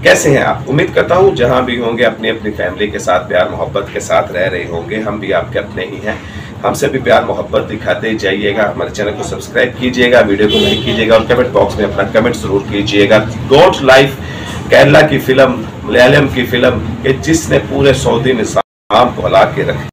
कैसे हैं आप? उम्मीद करता हूँ जहां भी होंगे अपनी अपनी फैमिली के साथ प्यार मोहब्बत के साथ रह रहे होंगे। हम भी आपके अपने ही हैं, हमसे भी प्यार मोहब्बत दिखाते जाइएगा। हमारे चैनल को सब्सक्राइब कीजिएगा, वीडियो को लाइक कीजिएगा और कमेंट बॉक्स में अपना कमेंट जरूर कीजिएगा। गॉड लाइफ केरला की फिल्म, मलयालम की फिल्म जिसने पूरे सऊदी निज़ाम को हिला के रख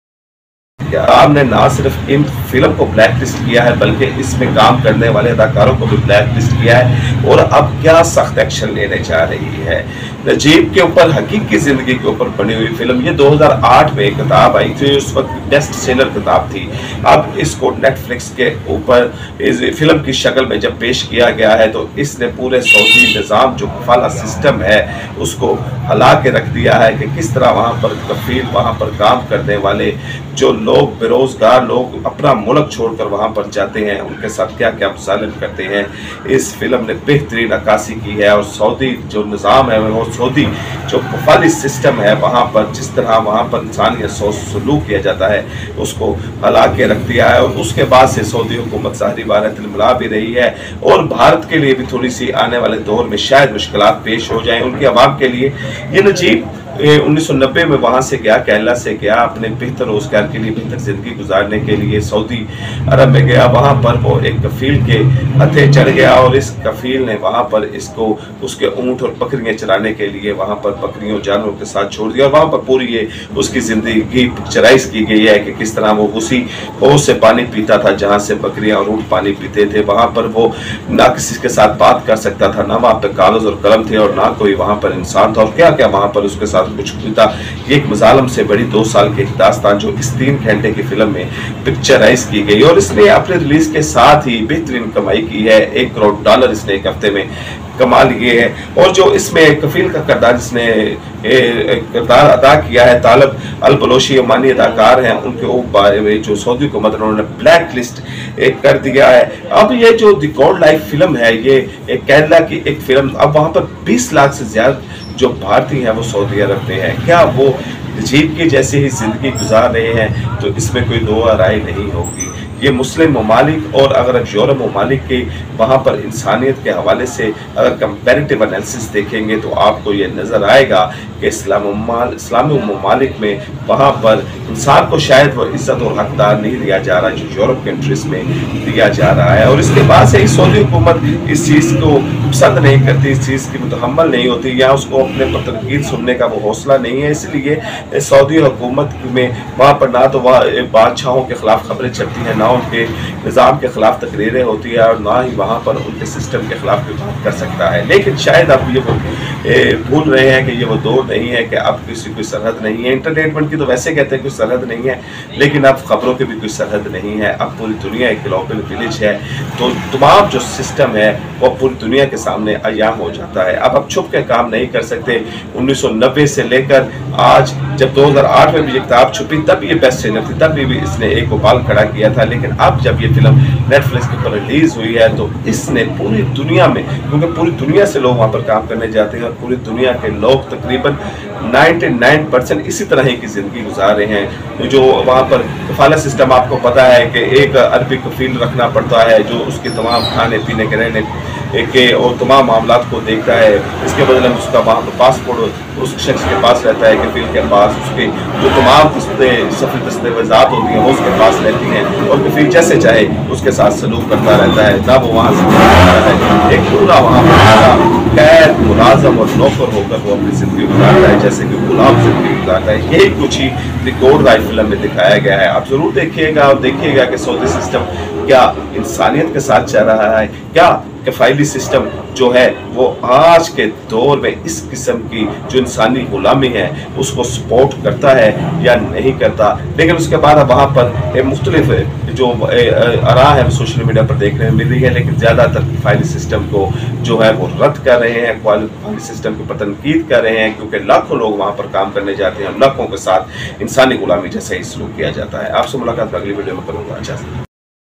आपने ना सिर्फ इन फिल्म को ब्लैक लिस्ट किया है बल्कि इसमें काम करने वाले अदाकारों को भी ब्लैक लिस्ट किया है और अब क्या सख्त एक्शन लेने जा रही है। नजीब के ऊपर, हकीकी जिंदगी के ऊपर बनी हुई फिल्म, ये 2008 में एक किताब आई थी, उस वक्त बेस्ट सेलर किताब थी। अब इसको नेटफ्लिक्स के ऊपर इस फिल्म की शक्ल में जब पेश किया गया है तो इसने पूरे सऊदी निज़ाम जो कफाला सिस्टम है उसको हिला के रख दिया है कि किस तरह वहाँ पर कफील, वहाँ पर काम करने वाले जो लोग बेरोजगार लोग अपना मुल्क छोड़कर वहाँ पर जाते हैं उनके साथ क्या क्या मुसालिम करते हैं। इस फिल्म ने बेहतरीन अक्कासी की है और सऊदी जो निज़ाम है वो सऊदी जो कफाली सिस्टम है वहाँ पर जिस तरह वहाँ पर इंसानियत सलूक किया जाता है उसको हिला के रख दिया है। और उसके बाद से सऊदी हुकूमत ज़ाहिरी बात है तिलमिला भी रही है और भारत के लिए भी थोड़ी सी आने वाले दौर में शायद मुश्किलात पेश हो जाएं उनके अवाम के लिए। ये नजीब 1990 में वहाँ से गया, केरला से गया, अपने बेहतर रोजगार के लिए, बेहतर जिंदगी गुजारने के लिए सऊदी अरब में गया। वहाँ पर वो एक कफील के हथे चढ़ गया और इस कफील ने वहाँ पर इसको उसके ऊँट और बकरियाँ चराने के लिए वहाँ पर बकरियों जानवरों के साथ छोड़ दिया और वहाँ पर पूरी ये उसकी ज़िंदगी पिक्चराइज की गई है कि किस तरह वो उसी हौज से पानी पीता था जहाँ से बकरियाँ और ऊँट पानी पीते थे। वहाँ पर वो ना किसी के साथ बात कर सकता था, ना वहाँ पर कागज़ और कलम थे और ना कोई वहाँ पर इंसान था और क्या क्या वहाँ पर उसके साथ कुछ था। ये एक मजालम से बड़ी 2 साल की दास्तान जो इस 3 घंटे की फिल्म में पिक्चराइज की गई और इसने अपने रिलीज के साथ ही बेहतरीन कमाई की है। $1 करोड़ इसने एक हफ्ते में कमा लिए है। और जो इसमें कफील का किरदार जिसने किरदार अदा किया है, तालब अल बलोशी ओमानी अदाकार हैं, उनके ऊपर जो सऊदी हुकूमत उन्होंने ब्लैक लिस्ट कर दिया है। अब ये जो द गॉड लाइफ फिल्म है ये केरला की एक फिल्म, अब वहाँ पर 20 लाख से ज्यादा जो भारतीय हैं वो सऊदी अरब में हैं। क्या वो नजीब की जैसी ही जिंदगी गुजार रहे हैं? तो इसमें कोई दो राय नहीं होगी। ये मुस्लिम ममालिक और अगर यूरोप ममालिक के वहाँ पर इंसानियत के हवाले से अगर कंपैरेटिव एनालिसिस देखेंगे तो आपको ये नज़र आएगा कि इस्लामी ममालिक में वहाँ पर इंसान को शायद वो इज्जत और हकदार नहीं दिया जा रहा जो यूरोप कंट्रीज़ में दिया जा रहा है। और इसके बाद से सऊदी हुकूमत इस चीज़ को पसंद नहीं करती, इस चीज़ की मुतहम्मल नहीं होती या उसको अपने पर तनकीद सुनने का वो हौसला नहीं है। इसलिए सऊदी हुकूमत में वहाँ पर ना तो वह बादशाहों के ख़िलाफ़ खबरें चलती हैं, ना उनके निज़ाम के ख़िलाफ़ तकरीरें होती है और ना ही वहाँ पर उनके सिस्टम के ख़िलाफ़ कोई बात कर सकता है। लेकिन शायद अब ये वो भूल रहे हैं कि ये वो दौर नहीं है कि अब किसी कोई सरहद नहीं है। इंटरटेनमेंट की तो वैसे कहते हैं कोई सरहद नहीं है, लेकिन अब खबरों की भी कोई सरहद नहीं है। अब पूरी दुनिया एक ग्लोबल विलेज है, तो तमाम जो सिस्टम है वो पूरी दुनिया के सामने अयाम हो जाता है। अब छुप के काम नहीं कर सकते। 1990 से लेकर आज जब 2008 में भी ये किताब छुपी तब ये बेस्ट सेलर थी, तब भी इसने एक उबाल खड़ा किया था। लेकिन अब जब ये फिल्म नेटफ्लिक्स के ऊपर रिलीज हुई है तो इसने पूरी दुनिया में, क्योंकि पूरी दुनिया से लोग वहाँ पर काम करने जाते हैं और पूरी दुनिया के लोग तकरीबन 99% इसी तरह की ज़िंदगी गुजार रहे हैं। जो वहाँ पर कफाला सिस्टम आपको पता है कि एक अरबी कफील रखना पड़ता है जो उसके तमाम खाने पीने के रहने के और तमाम मामला को देखता है। इसके बदले में उसका वहाँ पर पासपोर्ट उस शख्स के पास रहता है, कफील के पास, उसके जो तमाम सफरी दस्तावेज़ात होती हैं वो उसके पास रहती हैं और कफील जैसे चाहे उसके साथ सलूक करता रहता है। तब वो वहाँ से है एक पूरा वहाँ पर कैद, मुलाजम और नौकर होकर वो अपनी ज़िंदगी गुजारता है जैसे कि गुलाम ज़िंदगी गुजारता है। यही कुछ ही द गॉड लाइफ फिल्म में दिखाया गया है। आप ज़रूर देखिएगा और देखिएगा कि सऊदी सिस्टम क्या इंसानियत के साथ चल रहा है, क्या कफायली सिस्टम जो है वो आज के दौर में इस किस्म की जो इंसानी गुलामी है उसको सपोर्ट करता है या नहीं करता। लेकिन उसके बाद अब वहाँ पर मुख्तलिफ जो आरा है सोशल मीडिया पर देखने में मिल रही है, लेकिन ज़्यादातर कफायली सिस्टम को जो है वो रद्द कर रहे हैं, कफायली सिस्टम के ऊपर तनकीद कर रहे हैं, क्योंकि लाखों लोग वहाँ पर काम करने जाते हैं, लाखों के साथ इंसानी गुलामी जैसे ही सलूक किया जाता है। आपसे मुलाकात अगली वीडियो में करूँगा। अच्छा।